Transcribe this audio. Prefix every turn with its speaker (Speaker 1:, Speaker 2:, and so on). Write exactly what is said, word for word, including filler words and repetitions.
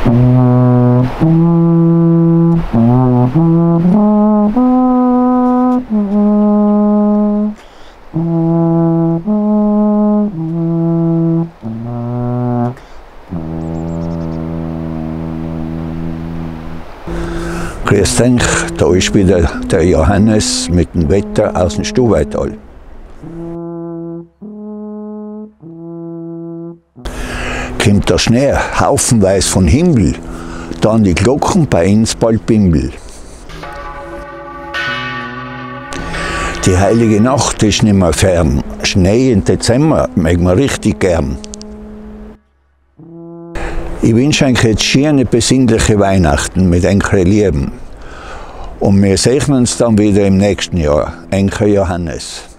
Speaker 1: Grüß dich, da ist wieder der Johannes mit dem Wetter aus dem Stubaital. Kommt der Schnee haufenweise von Himmel, dann die Glocken bei uns bald Bimbel. Die heilige Nacht ist nicht mehr fern, Schnee im Dezember mag man richtig gern. Ich wünsche euch jetzt schöne, besinnliche Weihnachten mit euren Lieben. Und wir sehen uns dann wieder im nächsten Jahr. Enkel Johannes.